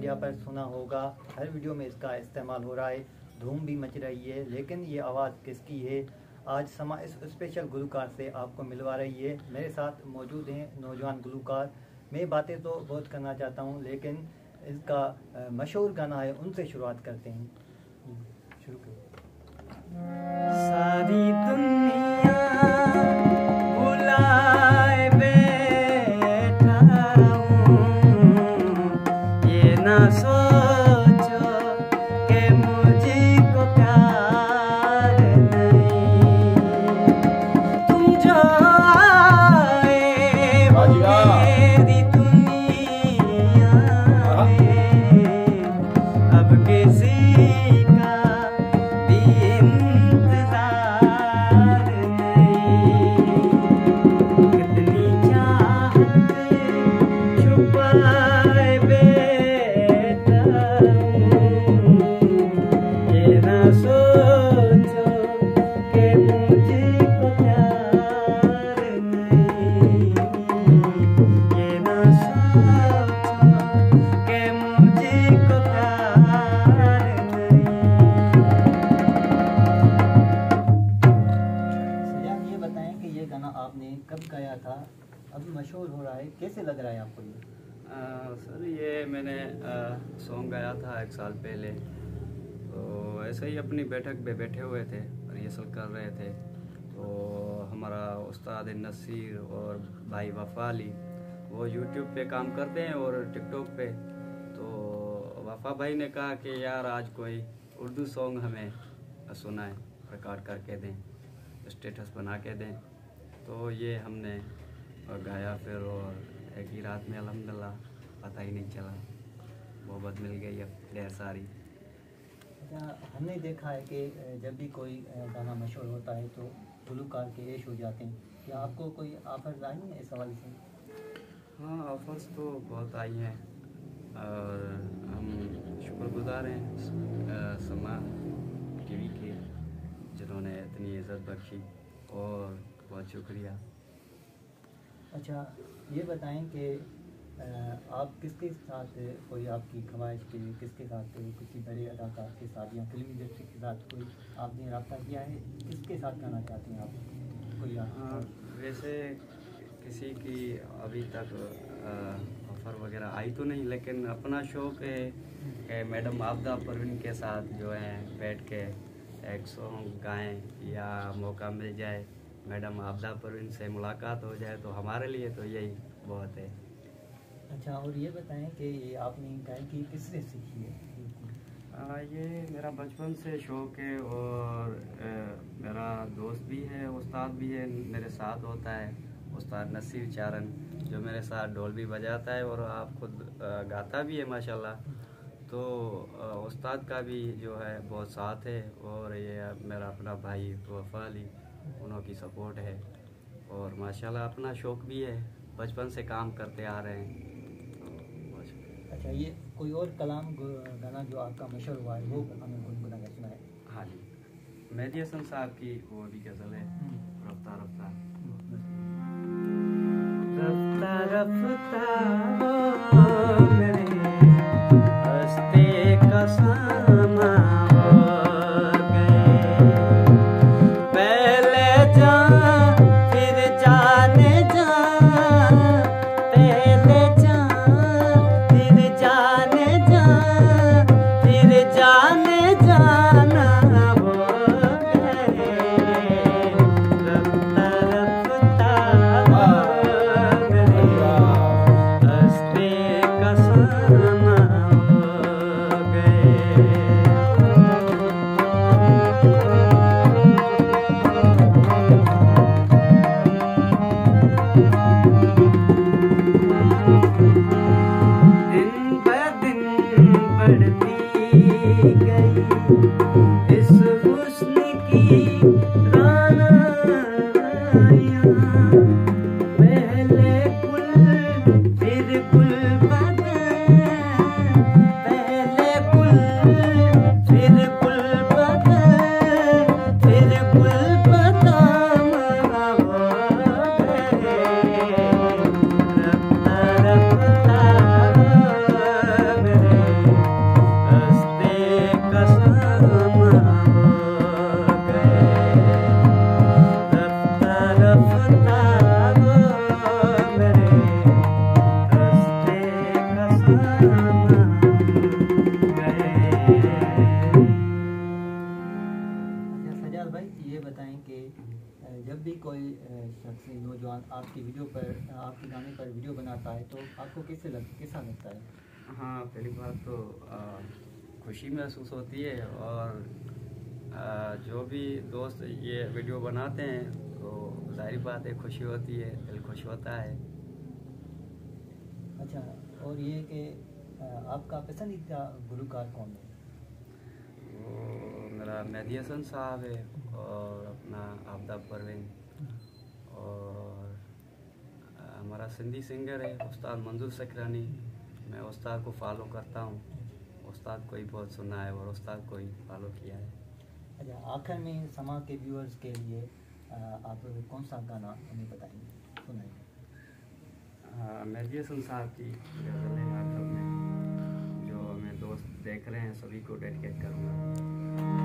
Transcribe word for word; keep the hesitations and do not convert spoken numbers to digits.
Media पर सुना होगा, हर वीडियो में इसका इस्तेमाल हो रहा है, धूम भी मच रही है। लेकिन ये आवाज़ किसकी है, आज समा इस स्पेशल गुलकार से आपको मिलवा रही है। मेरे साथ मौजूद हैं नौजवान गुलकार। मैं बातें तो बहुत करना चाहता हूँ, लेकिन इसका मशहूर गाना है, उनसे शुरुआत करते हैं। शुरू करो। सारी दुनिया बुलाए बैठा हूँ, ये ना सोचो कि मुझको प्यार नहीं। तुम जो आए हो मेरी दुनिया में, अब किसी कब गाया था, अभी मशहूर हो रहा है, कैसे लग रहा है आपको ये? आ, सर ये मैंने सॉन्ग गाया था एक साल पहले, तो ऐसे ही अपनी बैठक पे बैठे हुए थे, रिहर्सल कर रहे थे, तो हमारा उस्ताद नसीर और भाई वफा अली वो यूट्यूब पे काम करते हैं और टिकटॉक पे, तो वफा भाई ने कहा कि यार आज कोई उर्दू सॉन्ग हमें सुनाए, रिकॉर्ड करके दें, स्टेटस बना के दें। तो ये हमने गाया फिर, और एक ही रात में अल्हम्दुलिल्लाह पता ही नहीं चला, मोहब्बत मिल गई अब ढेर सारी। अच्छा, हमने देखा है कि जब भी कोई गाना मशहूर होता है तो गुलकार के ऐश हो जाते हैं। क्या आपको कोई ऑफर्स आई हैं इस हवाले से? हाँ, ऑफर्स तो बहुत आई हैं और हम शुक्रगुजार हैं समा टीवी के, जिन्होंने इतनी इज़्ज़त बख्शी, और बहुत शुक्रिया। अच्छा, ये बताएं कि आप किसके साथ, कोई आपकी ख्वाहिश के किसके साथ, किसी बड़े अदाकार के साथ या फिल्मी इंडस्ट्री के साथ कोई आपने रब्ता किया है, किसके साथ करना चाहते हैं आप? कोई आप? वैसे किसी की अभी तक ऑफ़र वगैरह आई तो नहीं, लेकिन अपना शौक़ है कि मैडम आबदा परवीन के साथ जो है बैठ के एक सॉन्ग गाएँ, या मौका मिल जाए मैडम आबदा परवीन से मुलाकात हो जाए, तो हमारे लिए तो यही बहुत है। अच्छा, और ये बताएं कि ये आपने गायकी किससे सीखी है? आ, ये मेरा बचपन से शौक़ है, और आ, मेरा दोस्त भी है, उस्ताद भी है, मेरे साथ होता है उस्ताद नसीर चारन, जो मेरे साथ ढोल भी बजाता है और आप खुद आ, गाता भी है माशाल्लाह। तो आ, उस्ताद का भी जो है बहुत साथ है, और ये मेरा अपना भाई वफा अली, उन्हों की सपोर्ट है, और माशाल्लाह अपना शौक़ भी है, बचपन से काम करते आ रहे हैं। तो अच्छा, ये कोई और कलाम गाना जो आपका मशहूर हुआ है वो हमें गुनगुना कर सुनाए। हाँ जी, मेहदी हसन साहब की वो भी गज़ल है, रफ्ता रफ्ता रफ्ता रफ्ता मेरे हस्ते का सामा आता है तो आपको कैसे लग कैसा लगता है? हाँ, पहली बात तो आ, खुशी महसूस होती है, और आ, जो भी दोस्त ये वीडियो बनाते हैं तो जाहिर बात है खुशी होती है, दिल खुश होता है। अच्छा, और ये कि आपका पसंदीदा गुलकार कौन है? वो मेरा मेहदी हसन साहब है, और अपना आबदा परवीन, और हमारा सिंधी सिंगर है उस्ताद मंजूर सकरानी। मैं उस्ताद को फॉलो करता हूँ, उस्ताद को ही बहुत सुना है और उस्ताद को ही फॉलो किया है। अच्छा, आखिर में समा के व्यूअर्स के लिए आप कौन सा गाना हमें बताएंगे, सुनाएंगे? हाँ, मेहदी हसन साहब की गज़ल है आखिर में, जो हमें दोस्त देख रहे हैं सभी को डेडिकेट करूँगा।